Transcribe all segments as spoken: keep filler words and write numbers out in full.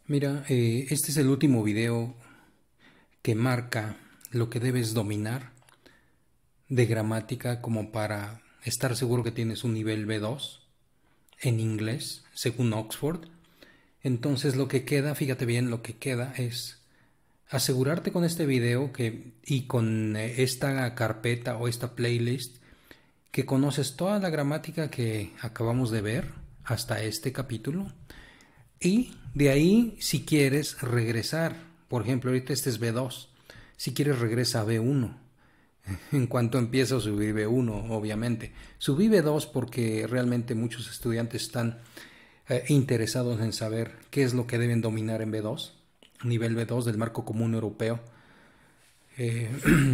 Mira, eh, este es el último video que marca lo que debes dominar de gramática como para estar seguro que tienes un nivel B dos en inglés, según Oxford. Entonces lo que queda, fíjate bien, lo que queda es asegurarte con este video que, y con eh, esta carpeta o esta playlist que conoces toda la gramática que acabamos de ver hasta este capítulo. Y de ahí, si quieres regresar, por ejemplo, ahorita este es B dos, si quieres regresa a B uno. En cuanto empieza a subir B uno, obviamente. Subí B dos porque realmente muchos estudiantes están eh, interesados en saber qué es lo que deben dominar en B dos, nivel B dos del marco común europeo. Eh,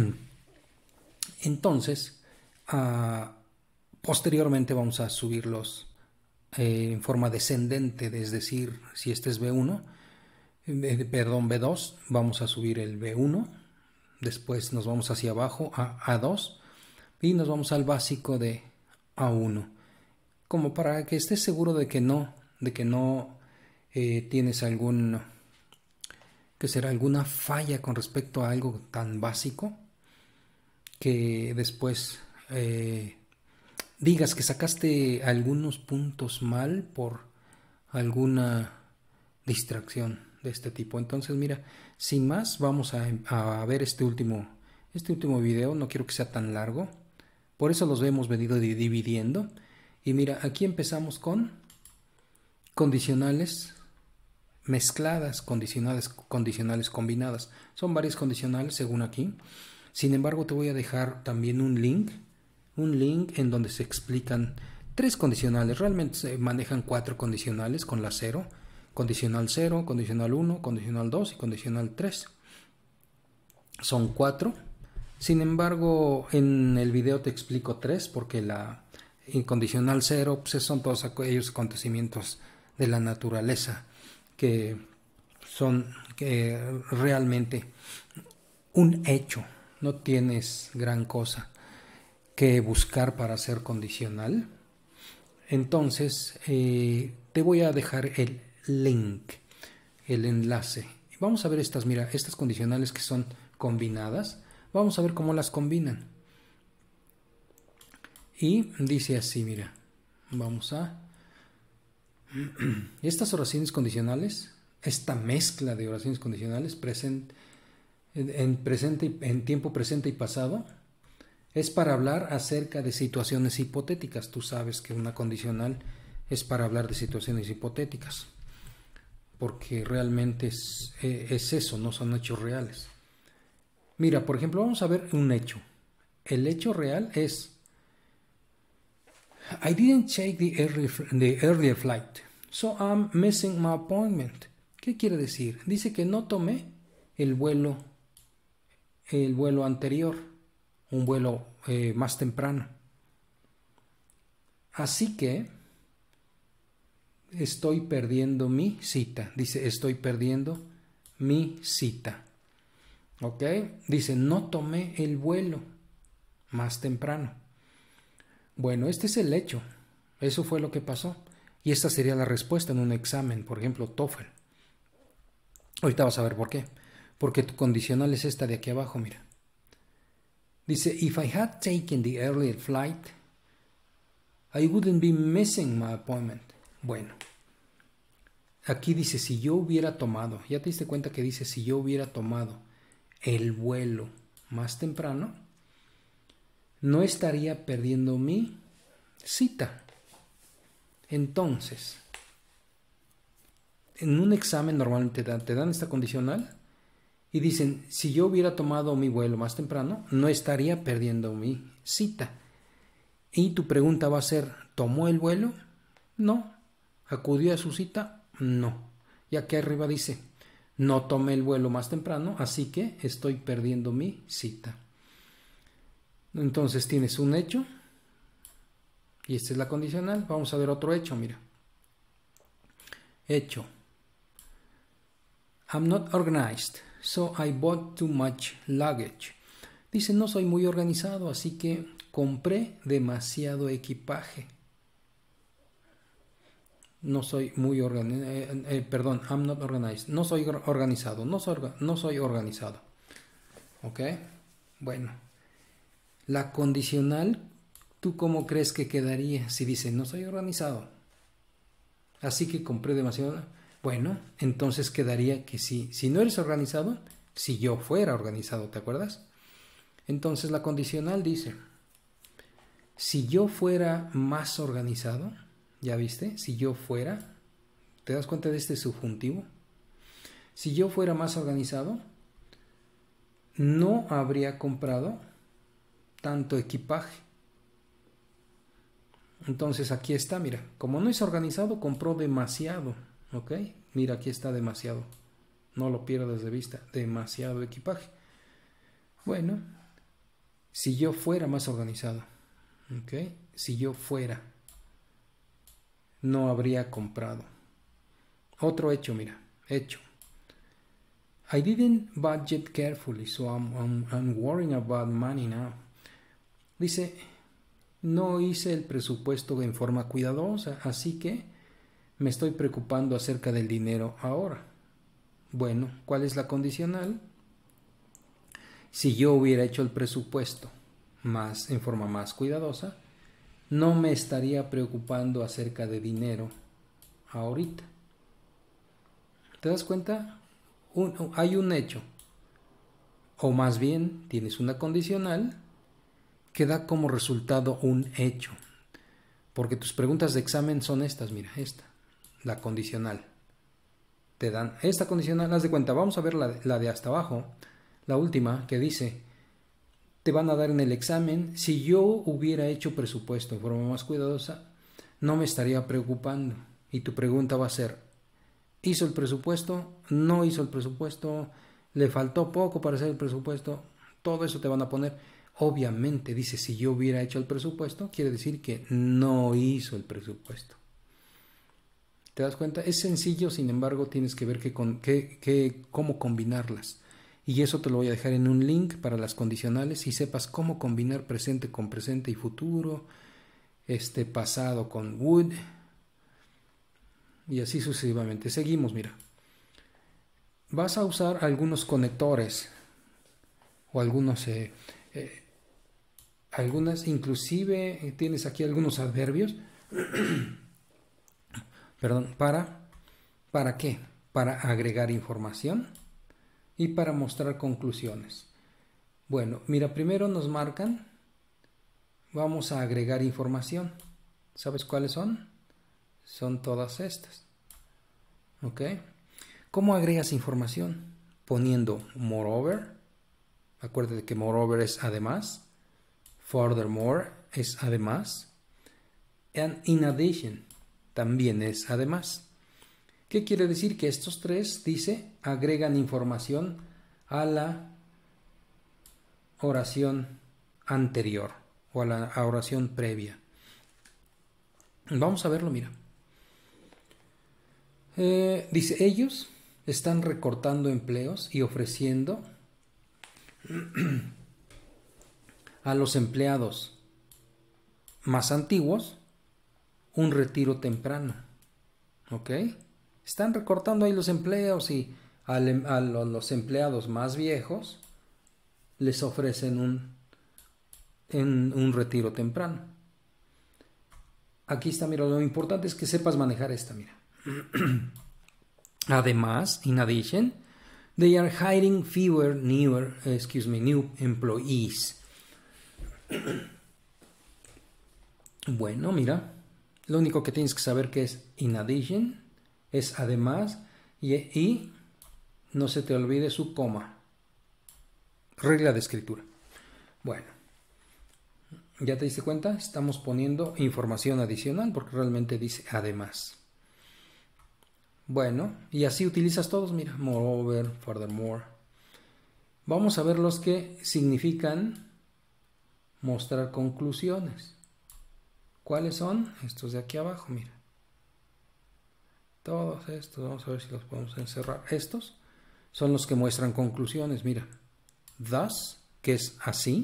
entonces, uh, posteriormente vamos a subirlos eh, en forma descendente, es decir, si este es B uno, eh, perdón, B dos, vamos a subir el B uno, después nos vamos hacia abajo a A2 y nos vamos al básico de A uno, como para que estés seguro de que no, de que no eh, tienes algún, que será alguna falla con respecto a algo tan básico que después eh, digas que sacaste algunos puntos mal por alguna distracción de este tipo. Entonces, mira, sin más, vamos a, a ver este último, este último video. No quiero que sea tan largo, por eso los hemos venido dividiendo. Y mira, aquí empezamos con condicionales mezcladas, condicionales, condicionales combinadas. Son varias condicionales según aquí. Sin embargo, te voy a dejar también un link, un link en donde se explican tres condicionales. Realmente se manejan cuatro condicionales con la cero. Condicional cero, condicional uno, condicional dos y condicional tres. Son cuatro. Sin embargo, en el video te explico tres porque la incondicional cero pues son todos aquellos acontecimientos de la naturaleza que son que realmente un hecho, no tienes gran cosa que buscar para ser condicional. Entonces eh, te voy a dejar el link, el enlace. Vamos a ver estas, mira, estas condicionales que son combinadas. Vamos a ver cómo las combinan. Y dice así, mira, vamos a... Estas oraciones condicionales, esta mezcla de oraciones condicionales present, en, presente, en tiempo presente y pasado, es para hablar acerca de situaciones hipotéticas. Tú sabes que una condicional es para hablar de situaciones hipotéticas, porque realmente es, es eso, no son hechos reales. Mira, por ejemplo, vamos a ver un hecho. El hecho real es: I didn't take the early, the earlier flight, so I'm missing my appointment. ¿Qué quiere decir? Dice que no tomé el vuelo, el vuelo anterior, un vuelo eh, más temprano. Así que estoy perdiendo mi cita. Dice, estoy perdiendo mi cita. ¿Ok? Dice, no tomé el vuelo más temprano. Bueno, este es el hecho. Eso fue lo que pasó. Y esta sería la respuesta en un examen, por ejemplo, TOEFL. Ahorita vas a ver por qué. Porque tu condicional es esta de aquí abajo, mira. Dice, if I had taken the earlier flight, I wouldn't be missing my appointment. Bueno, aquí dice, si yo hubiera tomado, ya te diste cuenta que dice, si yo hubiera tomado el vuelo más temprano, no estaría perdiendo mi cita. Entonces, en un examen normalmente te dan, te dan esta condicional y dicen, si yo hubiera tomado mi vuelo más temprano, no estaría perdiendo mi cita. Y tu pregunta va a ser, ¿tomó el vuelo? No. ¿Acudió a su cita? No. Y aquí arriba dice, no tomé el vuelo más temprano, así que estoy perdiendo mi cita. Entonces tienes un hecho y esta es la condicional. Vamos a ver otro hecho, mira. Hecho. I'm not organized, so I bought too much luggage. Dice, no soy muy organizado, así que compré demasiado equipaje. No soy muy organizado. Eh, eh, perdón, I'm not organized. No soy organizado. No soy, no soy organizado. ¿Ok? Bueno. La condicional, ¿tú cómo crees que quedaría si dice no soy organizado? Así que compré demasiado. Bueno, entonces quedaría que sí. Si no eres organizado, si yo fuera organizado, ¿te acuerdas? Entonces la condicional dice, si yo fuera más organizado, ¿ya viste? Si yo fuera, ¿te das cuenta de este subjuntivo? Si yo fuera más organizado, no habría comprado tanto equipaje. Entonces aquí está, mira, como no es organizado, compró demasiado, ¿ok? Mira, aquí está demasiado. No lo pierdas de vista, demasiado equipaje. Bueno, si yo fuera más organizado, ¿ok? Si yo fuera, no habría comprado. Otro hecho, mira, hecho. I didn't budget carefully, so I'm, I'm, I'm worrying about money now. Dice, no hice el presupuesto en forma cuidadosa, así que me estoy preocupando acerca del dinero ahora. Bueno, ¿cuál es la condicional? Si yo hubiera hecho el presupuesto más en forma más cuidadosa, no me estaría preocupando acerca de dinero ahorita. ¿Te das cuenta? Un, hay un hecho, o más bien tienes una condicional que da como resultado un hecho, porque tus preguntas de examen son estas, mira, esta, la condicional. Te dan esta condicional, haz de cuenta, vamos a ver la, la de hasta abajo, la última, que dice, te van a dar en el examen, si yo hubiera hecho presupuesto de forma más cuidadosa, no me estaría preocupando. Y tu pregunta va a ser, ¿hizo el presupuesto? ¿No hizo el presupuesto? ¿Le faltó poco para hacer el presupuesto? Todo eso te van a poner. Obviamente, dice, si yo hubiera hecho el presupuesto, quiere decir que no hizo el presupuesto. ¿Te das cuenta? Es sencillo, sin embargo, tienes que ver que con, que, que, cómo combinarlas. Y eso te lo voy a dejar en un link para las condicionales y sepas cómo combinar presente con presente y futuro, este pasado con would, y así sucesivamente. Seguimos, mira. Vas a usar algunos conectores o algunos... Eh, eh, algunas, inclusive eh, tienes aquí algunos adverbios. Perdón, para, ¿para qué? Para agregar información y para mostrar conclusiones. Bueno, mira, primero nos marcan, vamos a agregar información. ¿Sabes cuáles son? Son todas estas. ¿Ok? ¿Cómo agregas información? Poniendo moreover. Acuérdate que moreover es además. Furthermore es además. And in addition también es además. ¿Qué quiere decir? Que estos tres, dice, agregan información a la oración anterior o a la oración previa. Vamos a verlo, mira. Eh, dice, ellos están recortando empleos y ofreciendo a los empleados más antiguos un retiro temprano. ¿Ok? Están recortando ahí los empleos y a, a los empleados más viejos les ofrecen un, en, un retiro temprano. Aquí está, mira, lo importante es que sepas manejar esta, mira. Además, in addition, they are hiring fewer newer, excuse me, new employees. Bueno, mira, lo único que tienes que saber que es in addition, es además, y, y no se te olvide su coma. Regla de escritura. Bueno, ¿ya te diste cuenta? Estamos poniendo información adicional porque realmente dice además. Bueno, y así utilizas todos, mira, moreover, furthermore. Vamos a ver los que significan mostrar conclusiones. ¿Cuáles son? Estos de aquí abajo, mira. Todos estos, vamos a ver si los podemos encerrar. Estos son los que muestran conclusiones, mira. Thus, que es así.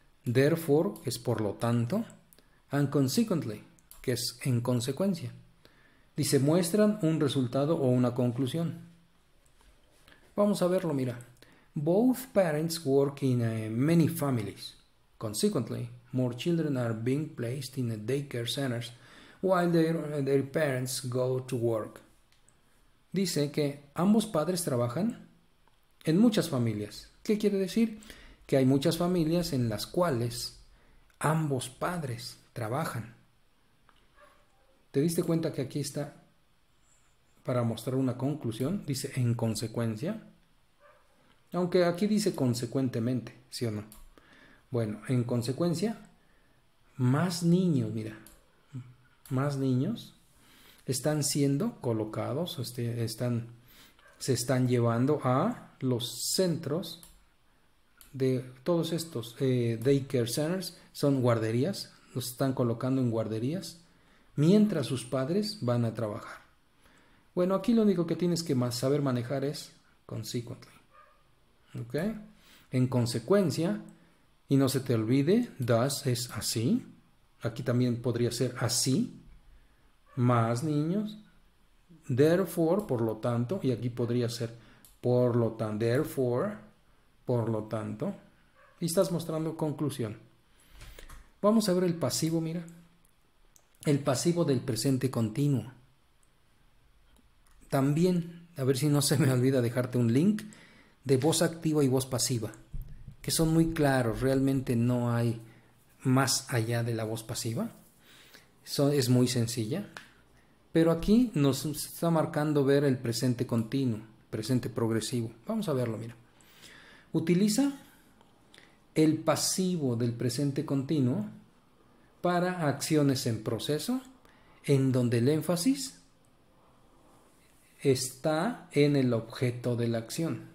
Therefore, que es por lo tanto. And consequently, que es en consecuencia. Dice, muestran un resultado o una conclusión. Vamos a verlo, mira. Both parents work in uh, many families. Consequently, more children are being placed in a daycare centers while their, their parents go to work. Dice que ambos padres trabajan en muchas familias. ¿Qué quiere decir? Que hay muchas familias en las cuales ambos padres trabajan. ¿Te diste cuenta que aquí está para mostrar una conclusión? Dice en consecuencia. Aunque aquí dice consecuentemente, ¿sí o no? Bueno, en consecuencia, más niños, mira, más niños están siendo colocados, este, están, se están llevando a los centros de todos estos eh, daycare centers, son guarderías, los están colocando en guarderías, mientras sus padres van a trabajar. Bueno, aquí lo único que tienes que más saber manejar es consequently. ¿Ok? En consecuencia, y no se te olvide, thus es así. Aquí también podría ser así. Más niños. Therefore, por lo tanto. Y aquí podría ser por lo tanto. Therefore, por lo tanto. Y estás mostrando conclusión. Vamos a ver el pasivo, mira. El pasivo del presente continuo. También, a ver si no se me olvida dejarte un link de voz activa y voz pasiva, que son muy claros, realmente no hay más allá de la voz pasiva. Eso es muy sencilla, pero aquí nos está marcando ver el presente continuo, presente progresivo. Vamos a verlo, mira. Utiliza el pasivo del presente continuo para acciones en proceso, en donde el énfasis está en el objeto de la acción.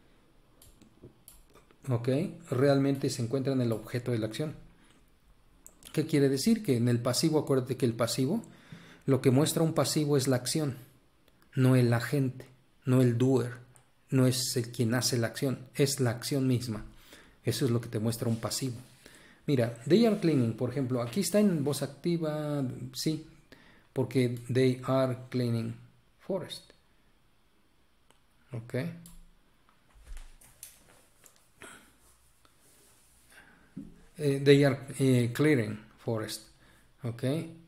¿Ok? Realmente se encuentra en el objeto de la acción. ¿Qué quiere decir? Que en el pasivo, acuérdate que el pasivo, lo que muestra un pasivo es la acción, no el agente, no el doer, no es el quien hace la acción, es la acción misma. Eso es lo que te muestra un pasivo. Mira, they are cleaning, por ejemplo, aquí está en voz activa, sí, porque they are cleaning forest. ¿Ok? Uh, they are uh, clearing forest. ¿Ok?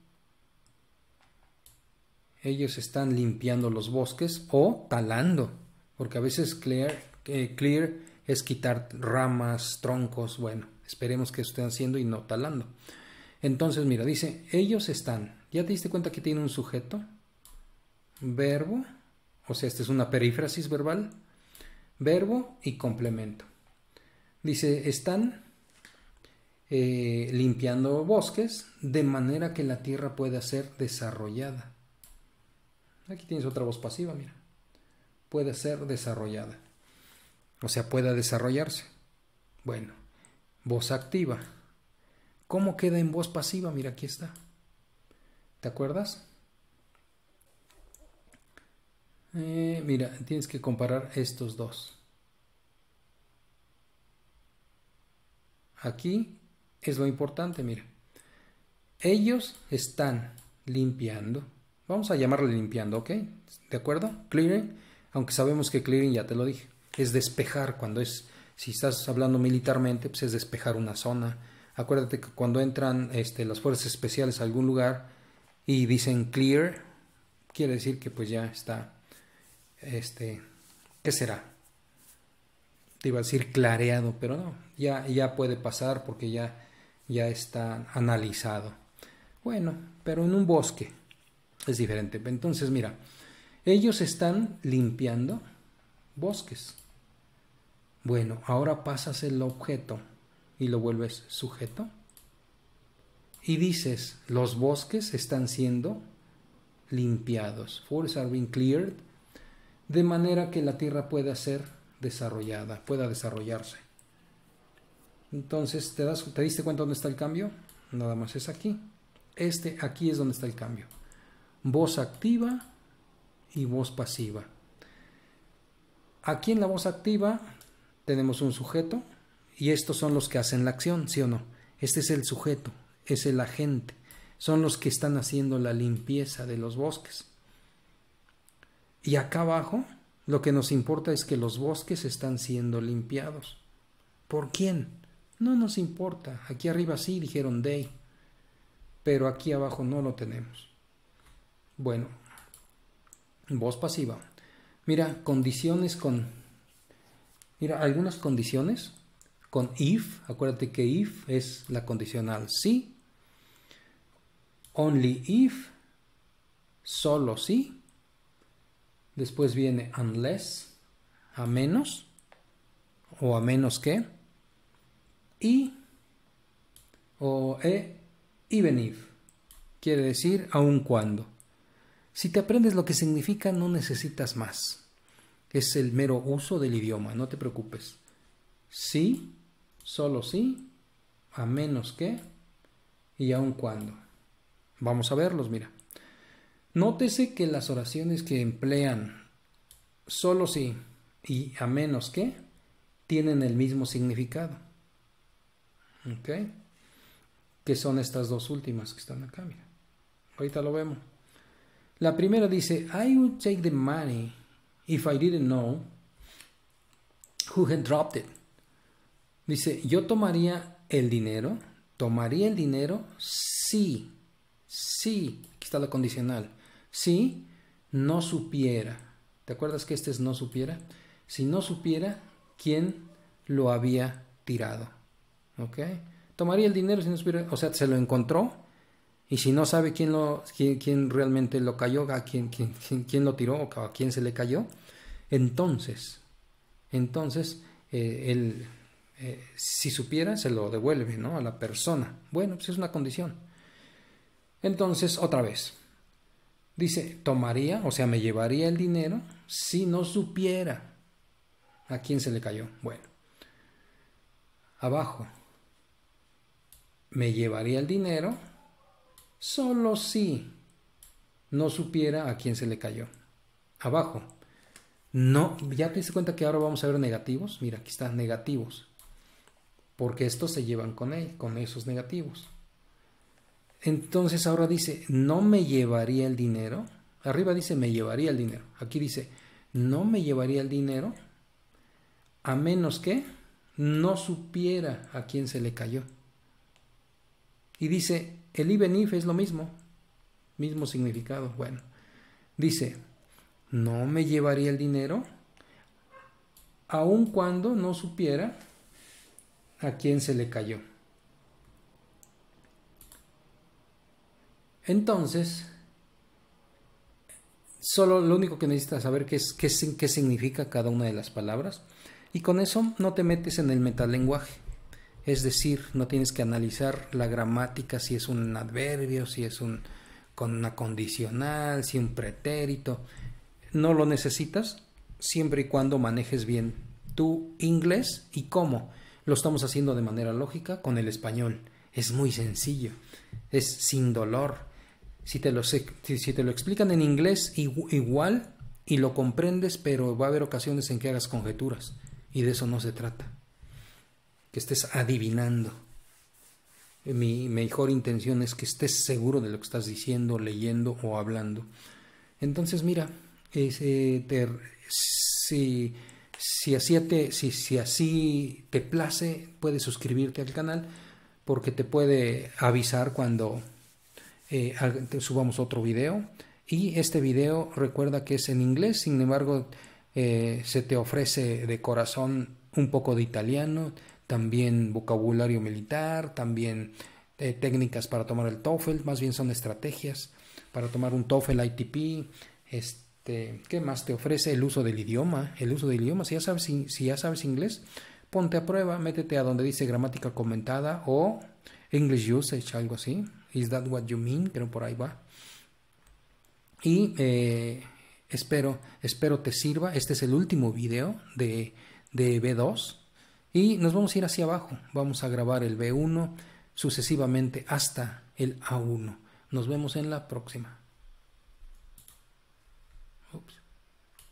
Ellos están limpiando los bosques o talando, porque a veces clear, eh, clear es quitar ramas, troncos, bueno, esperemos que estén haciendo y no talando. Entonces, mira, dice, ellos están, ¿ya te diste cuenta que tiene un sujeto? Verbo, o sea, esta es una perífrasis verbal, verbo y complemento. Dice, están eh, limpiando bosques de manera que la tierra pueda ser desarrollada. Aquí tienes otra voz pasiva, mira. Puede ser desarrollada. O sea, pueda desarrollarse. Bueno, voz activa. ¿Cómo queda en voz pasiva? Mira, aquí está. ¿Te acuerdas? Eh, mira, tienes que comparar estos dos. Aquí es lo importante, mira. Ellos están limpiando. Vamos a llamarle limpiando, ¿ok? ¿De acuerdo? Clearing, aunque sabemos que clearing, ya te lo dije, es despejar. Cuando es, si estás hablando militarmente, pues es despejar una zona. Acuérdate que cuando entran este, las fuerzas especiales a algún lugar y dicen clear, quiere decir que pues ya está, este, ¿qué será? Te iba a decir clareado, pero no, ya, ya puede pasar porque ya, ya está analizado. Bueno, pero en un bosque es diferente. Entonces, mira, ellos están limpiando bosques. Bueno, ahora pasas el objeto y lo vuelves sujeto. Y dices, los bosques están siendo limpiados. Forests are being cleared. De manera que la tierra pueda ser desarrollada, pueda desarrollarse. Entonces, ¿te, das, ¿te diste cuenta dónde está el cambio? Nada más es aquí. Este, aquí es donde está el cambio. Voz activa y voz pasiva. Aquí en la voz activa tenemos un sujeto y estos son los que hacen la acción, ¿sí o no? Este es el sujeto, es el agente, son los que están haciendo la limpieza de los bosques. Y acá abajo lo que nos importa es que los bosques están siendo limpiados. ¿Por quién? No nos importa. Aquí arriba sí dijeron they, pero aquí abajo no lo tenemos. Bueno, voz pasiva. Mira, condiciones con... Mira, algunas condiciones con if. Acuérdate que if es la condicional sí. Only if. Solo sí. Después viene unless, a menos, o a menos que, y, o e, even if, quiere decir aun cuando. Si te aprendes lo que significa, no necesitas más. Es el mero uso del idioma, no te preocupes. Sí, solo sí, a menos que, y aun cuando. Vamos a verlos, mira. Nótese que las oraciones que emplean solo sí y a menos que tienen el mismo significado. ¿Ok? Que son estas dos últimas que están acá, mira. Ahorita lo vemos. La primera dice, I would take the money if I didn't know who had dropped it. Dice, yo tomaría el dinero, tomaría el dinero si, si, aquí está la condicional, si no supiera. ¿Te acuerdas que este es no supiera? Si no supiera quién lo había tirado. ¿Ok? Tomaría el dinero si no supiera, o sea, se lo encontró. Y si no sabe quién, lo, quién, quién realmente lo cayó, a quién, quién, quién, quién lo tiró o a quién se le cayó, entonces, entonces, eh, él, eh, si supiera, se lo devuelve, ¿no? A la persona. Bueno, pues es una condición. Entonces, otra vez, dice, tomaría, o sea, me llevaría el dinero si no supiera a quién se le cayó. Bueno, abajo, me llevaría el dinero solo si no supiera a quién se le cayó. Abajo. No, ya te diste cuenta que ahora vamos a ver negativos. Mira, aquí están negativos. Porque estos se llevan con él, con esos negativos. Entonces ahora dice, no me llevaría el dinero. Arriba dice, me llevaría el dinero. Aquí dice, no me llevaría el dinero a menos que no supiera a quién se le cayó. Y dice, el even if es lo mismo, mismo significado. Bueno, dice, no me llevaría el dinero aun cuando no supiera a quién se le cayó. Entonces, solo lo único que necesitas saber qué es qué, qué significa cada una de las palabras, y con eso no te metes en el metalenguaje. Es decir, no tienes que analizar la gramática, si es un adverbio, si es un con una condicional, si un pretérito. No lo necesitas siempre y cuando manejes bien tu inglés. ¿Y cómo? Lo estamos haciendo de manera lógica con el español. Es muy sencillo, es sin dolor. Si te lo, si, si te lo explican en inglés igual y lo comprendes, pero va a haber ocasiones en que hagas conjeturas, y de eso no se trata. Que estés adivinando. Mi mejor intención es que estés seguro de lo que estás diciendo, leyendo o hablando. Entonces, mira, es, eh, te, si, si, así te, si, si así te place, puedes suscribirte al canal, porque te puede avisar cuando eh, subamos otro video. Y este video, recuerda que es en inglés, sin embargo, eh, se te ofrece de corazón un poco de italiano, también vocabulario militar, también eh, técnicas para tomar el TOEFL, más bien son estrategias para tomar un TOEFL I T P. Este, ¿qué más te ofrece? El uso del idioma, el uso del idioma. Si ya sabes, si, si ya sabes inglés, ponte a prueba, métete a donde dice gramática comentada o English usage, algo así. Is that what you mean? Pero por ahí va. Y eh, espero, espero te sirva. Este es el último video de, de B dos. Y nos vamos a ir hacia abajo, vamos a grabar el B uno sucesivamente hasta el A uno. Nos vemos en la próxima.